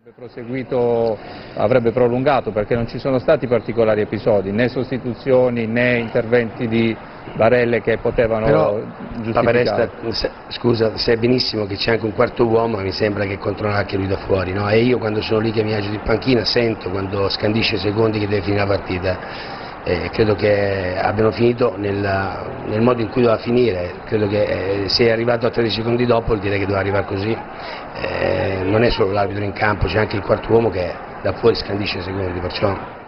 Avrebbe prolungato, perché non ci sono stati particolari episodi, né sostituzioni né interventi di barelle che potevano giustificare. Scusa, sai benissimo che c'è anche un quarto uomo, mi sembra che controlla anche lui da fuori, no? E io quando sono lì che mi agito in panchina sento quando scandisce i secondi che deve finire la partita. Credo che abbiano finito nel modo in cui doveva finire, credo che se è arrivato a 13 secondi dopo vuol dire che doveva arrivare così, non è solo l'arbitro in campo, c'è anche il quarto uomo che da fuori scandisce i secondi, perciò